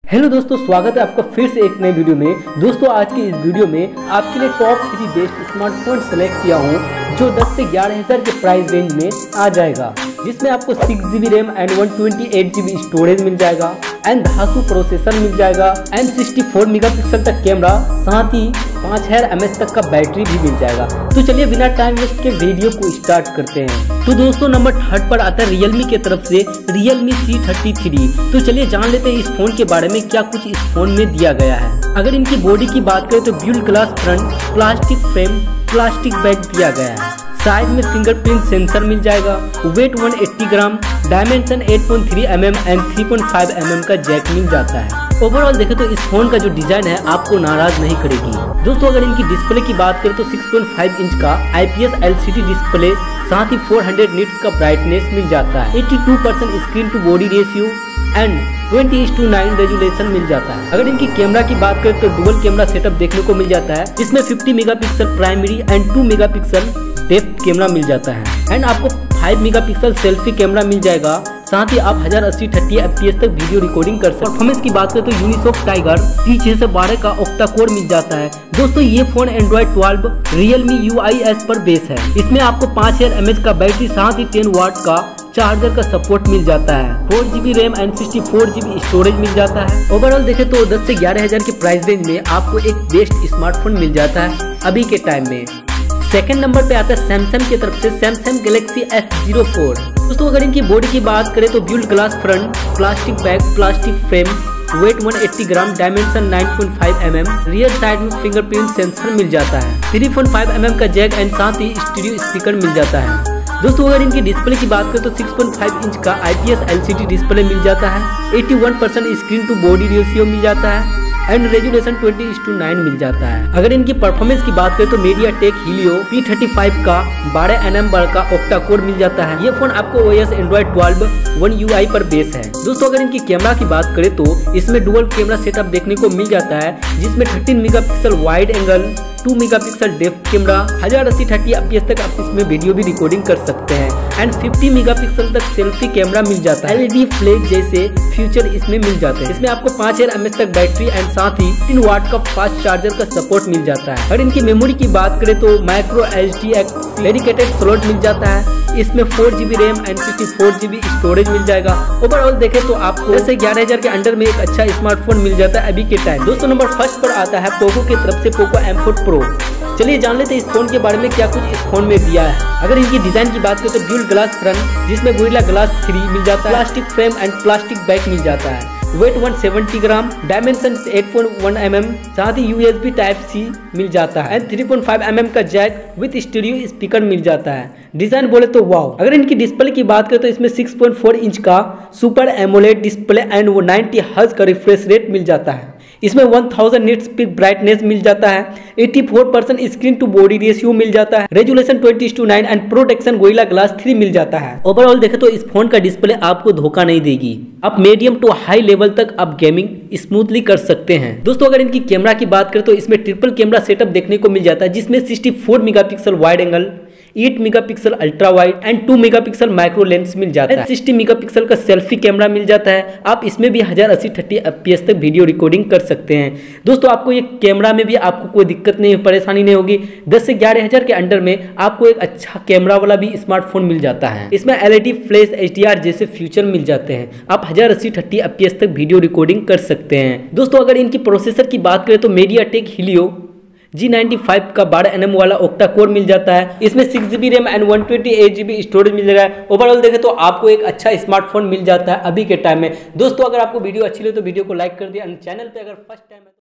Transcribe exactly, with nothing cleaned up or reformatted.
Hello दोस्तों, स्वागत है आपका फिर से एक नए वीडियो में। दोस्तों आज की इस वीडियो में आपके लिए top three best smartphone select किया हूँ जो दस से ग्यारह हज़ार के प्राइस रेंज में आ जाएगा, जिसमें आपको six G B RAM and one twenty eight G B storage मिल जाएगा एंड धासु प्रोसेसर मिल जाएगा एंड सिक्सटी फोर मेगापिक्सल तक कैमरा, साथ ही पाँच हज़ार एम एच तक का बैटरी भी मिल जाएगा। तो चलिए बिना टाइम वेस्ट के वीडियो को स्टार्ट करते हैं। तो दोस्तों नंबर थर्ड पर आता है रियलमी के तरफ से रियलमी सी थर्टी थ्री। तो चलिए जान लेते हैं इस फोन के बारे में क्या कुछ इस फोन में दिया गया है। अगर इनकी बॉडी की बात करें तो ब्यूल glass front, plastic frame, plastic back दिया गया है। साइड में फिंगरप्रिंट सेंसर मिल जाएगा। Weight one eighty gram, dimension eight point three M M and three point five M M का जैक मिल जाता है। ओवरऑल देखें तो इस फोन का जो डिजाइन है आपको नाराज नहीं करेगी। दोस्तों अगर इनकी डिस्प्ले की बात करें तो सिक्स पॉइंट फाइव इंच का I P S L C D display, साथ ही फोर हंड्रेड निट्स का ब्राइटनेस मिल जाता है। Eighty two percent screen to body ratio and twenty is to nine resolution मिल जाता है। अगर इनकी कैमरा की बात करें तो डुअल कैमरा सेटअप देखने को मिल जाता है, जिसमें fifty megapixel primary and two megapixel depth camera मिल जाता है एंड आपको फाइव मेगापिक्सल सेल्फी कैमरा मिल जाएगा। साथ ही आप one thousand eighty F P S तक वीडियो रिकॉर्डिंग कर सकते हैं। परफॉर्मेंस की बात करें तो यूनिसॉक टाइगर टी छह सौ बारह का ऑक्टा कोर मिल जाता है। दोस्तों ये phone Android twelve Realme U I S पर बेस है। इसमें आपको पाँच हज़ार एम एच का बैटरी, साथ ही टेन वाट का चार्जर का सपोर्ट मिल जाता है। Four G B RAM and sixty four G B storage मिल जाता है। ओवरऑल देखे तो दस से ग्यारह हजार के प्राइस रेंज में आपको एक बेस्ट स्मार्टफोन मिल जाता है अभी के टाइम में। सेकंड नंबर पे आता है सैमसंग की तरफ से Samsung Galaxy S zero four. दोस्तों अगर इनकी बॉडी की बात करें तो ब्यूल glass front, plastic back, plastic frame, weight one eighty gram, dimension nine point five M M, rear side में फिंगरप्रिंट सेंसर मिल जाता है। Three point five M M का जैक एंड साथ ही स्टीरियो स्पीकर मिल जाता है। दोस्तों अगर इनकी डिस्प्ले की बात करें तो सिक्स पॉइंट फाइव इंच का I P S L C D display मिल जाता है। Eighty one percent screen to body ratio मिल जाता है and resolution twenty is to nine मिल जाता है। अगर इनकी परफॉर्मेंस की बात करें तो MediaTek Helio P thirty five का बारह एन एम का ऑक्टा कोर मिल जाता है। ये फोन आपको O S Android twelve One U I पर बेस है। दोस्तों अगर इनकी कैमरा की बात करें तो इसमें डुअल कैमरा सेटअप देखने को मिल जाता है, जिसमें thirteen megapixel wide angle, two megapixel depth camera, one thousand eighty F P S तक आप इसमें वीडियो भी रिकॉर्डिंग कर सकते हैं एंड फिफ्टी मेगापिक्सल तक सेल्फी कैमरा मिल जाता है। एल ई डी फ्लैश जैसे फीचर इसमें मिल जाते हैं। इसमें आपको पाँच हज़ार एम एच तक बैटरी एंड साथ ही तीन वाट का फास्ट चार्जर का सपोर्ट मिल जाता है। अगर इनकी मेमोरी की बात करें तो micro H D X dedicated slot मिल जाता है। इसमें four G B RAM and sixty four G B storage मिल जाएगा। ओवरऑल देखें तो आपको दस से ग्यारह हजार के अंडर में एक अच्छा स्मार्टफोन मिल जाता है अभी के टाइम। दोस्तों नंबर फर्स्ट पर आता है पोको की तरफ से पोको एम फोर प्रो। चलिए जान लेते हैं इस फोन के बारे में क्या कुछ इस फोन में दिया है। अगर इनकी डिजाइन की बात करें तो ब्यूल ग्लास फ्रंट, जिसमें गोरिल्ला ग्लास थ्री मिल जाता है, plastic frame and plastic back मिल जाता है। Weight one seventy gram, dimension eight point one M M, साथ ही U S B type C मिल जाता है and three point five M M का जैक विद स्टीरियो स्पीकर मिल जाता है। डिजाइन बोले तो वाव। अगर इनकी डिस्प्ले की बात करें तो इसमें सिक्स पॉइंट फोर इंच का सुपर एमोलेड डिस्प्ले एंड वो नाइंटी हर्ट्ज का रिफ्रेश रेट मिल जाता है। इसमें one thousand nits peak brightness मिल जाता है। Eighty four percent screen to body ratio मिल जाता है। Resolution twenty is to nine and protection Gorilla Glass three मिल जाता है। ओवरऑल देखें तो इस फोन का डिस्प्ले आपको धोखा नहीं देगी। आप मीडियम टू हाई लेवल तक आप गेमिंग स्मूथली कर सकते हैं। दोस्तों अगर इनकी कैमरा की बात करें तो इसमें ट्रिपल कैमरा सेटअप देखने को मिल जाता है, जिसमें sixty four megapixel wide angle, eight megapixel ultra wide and two megapixel micro lens मिल जाता है। सिक्सटी मेगापिक्सल का सेल्फी कैमरा मिल जाता है। आप इसमें भी one thousand eighty F P S तक वीडियो रिकॉर्डिंग कर सकते हैं। दोस्तों आपको ये कैमरा में भी आपको कोई दिक्कत नहीं, परेशानी नहीं होगी। दस से ग्यारह हजार के अंडर में आपको एक अच्छा कैमरा वाला भी स्मार्टफोन मिल जाता है। इसमें L E D flash H D R जैसे फीचर मिल जाते हैं। आप one thousand eighty F P S तक वीडियो रिकॉर्डिंग कर सकते हैं। दोस्तों अगर इनकी प्रोसेसर की बात करें तो MediaTek Helio G ninety five का बारह एन एम वाला ऑक्टा कोर मिल जाता है। इसमें six G B RAM and one twenty eight G B storage मिल जाएगा। ओवरऑल देखें तो आपको एक अच्छा स्मार्टफोन मिल जाता है अभी के टाइम में। दोस्तों अगर आपको वीडियो अच्छी लगे तो वीडियो को लाइक कर दिया। चैनल पे अगर फर्स्ट टाइम